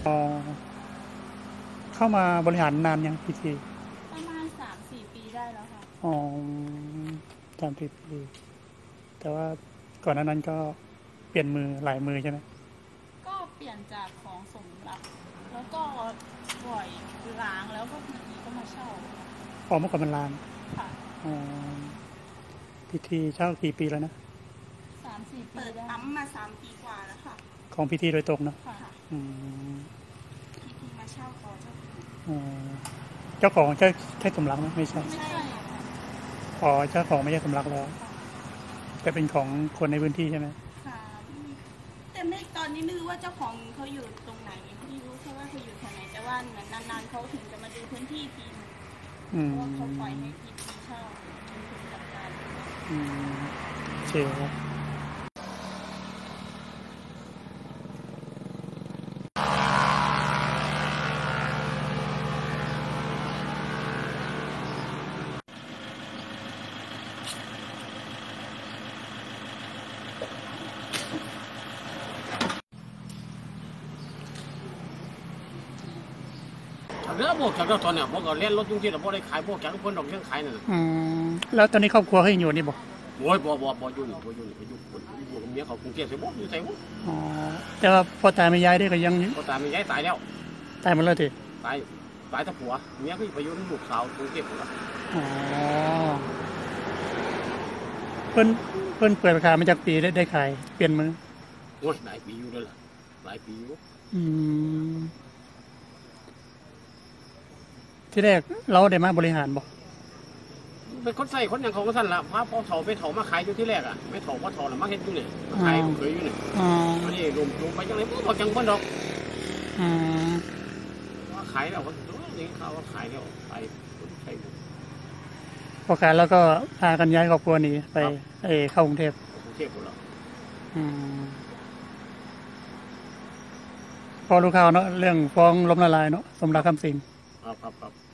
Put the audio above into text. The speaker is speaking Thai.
อ๋อเข้ามาบริหารนานยังพีทีประมาณ3-4 ปีได้แล้วค่ะอ๋อ3-4 ปีแต่ว่าก่อนหน้านั้นก็เปลี่ยนมือหลายมือใช่ไหมก็เปลี่ยนจากของสมรักแล้วก็ปล่อยล้างแล้วก็ทีนี้ก็มาเช่าอ๋อเมื่อก่อนมันลานค่ะอ๋อพีทีเช่ากี่ปีแล้วนะ 3-4 ปีเปิดได้ปั๊มมา3 ปีกว่าแล้วค่ะของพีทีโดยตรงเนาะค่ะอืมพี่พีมาเช่าต่อเจ้าของอ๋อเจ้าของใช่สมรักไหมไม่ใช่ไม่ใช่ค่ะอ๋อเจ้าของไม่ใช่สมรักแล้วแต่เป็นของคนในพื้นที่ใช่ไหมค่ะแต่ไม่ตอนนี้ไม่รู้ว่าเจ้าของเขาอยู่ตรงไหนไม่รู้แค่ว่าเขาอยู่แถวไหนแต่ว่าเหมือนนานๆเขาถึงจะมาดูพื้นที่ทีนึงเพราะว่าเขาปล่อยให้พี่พีเช่าเป็นคนจัดการอืมโอเคครับเรือพวกจากเราตอนเนี่ยพวกเราเล่นรถจริงๆเราพวกได้ขายพวกจากคนดอกยังขายนั่นน่ะอืมแล้วตอนนี้ครอบครัวเขายังอยู่นี่บ่โอ้ยบ่อยู่นี่บ่อยู่นี่ไปอยู่กับเมียเขากรุงเทพใส่บ่อยู่ใส่บ่อ๋อแต่ว่าพ่อตายไม่ย้ายได้ก็ยังพอตายมันย้ายตายแล้วตายหมดแล้วทีตายแต่ผัวเมียก็ไปอยู่กับลูกสาวกรุงเทพหมดแล้วอ๋อเพิ่นเปิดราคามาจากปีได้ขายเปลี่ยนมือโอ้ยหลายปีอยู่แล้วล่ะหลายปีอยู่อืมที่แรกเราได้มาบริหารบ่เป็นคนใส่คนอย่างเขาก็สั่นละพาพ่อเฒ่าไปเฒ่ามาขายอยู่ที่แรกอ่ะไม่เฒ่าว่าเฒ่าน่ะมาเฮ็ดอยู่นี่มาขายเคยอยู่นี่อ๋ออันนี้รวมไปจังได๋บ่จังบ่ดอกอืมว่าขายแล้วก็นี่เขาว่าขายแล้วไปใช่บ่พอขายแล้วก็พากันย้ายครอบครัวหนีไปเข้ากรุงเทพกรุงเทพหมดแล้วอืมพอรู้ข่าวเนาะเรื่องฟ้องล้มละลายเนาะสมรักคำสิงครับ